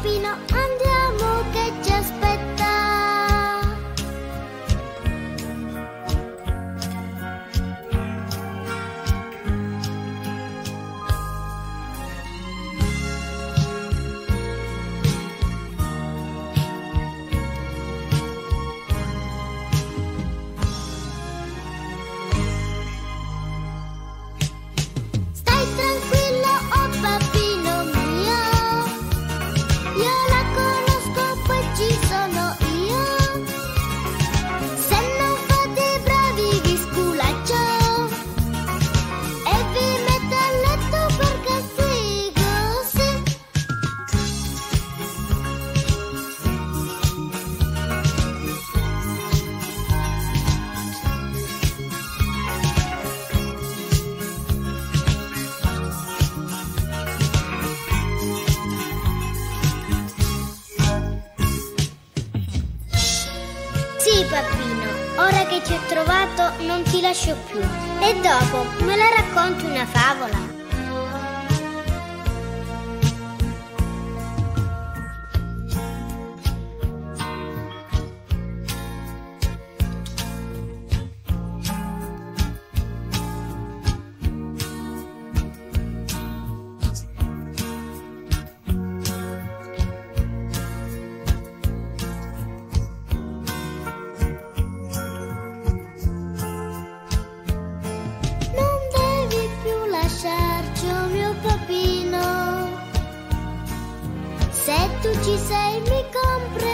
papino, andiamo che ci aspetta. Stai tranquillo, oh papino mio, io la conosco, poi ci sono io. Se non fate i bravi vi sculaccio e vi metto a letto per castigo, sì. Sì, papino, ora che ci ho trovato non ti lascio più. E dopo me la racconti una favola? Non devi più lasciarci, oh mio papino. Se tu ci sei mi compro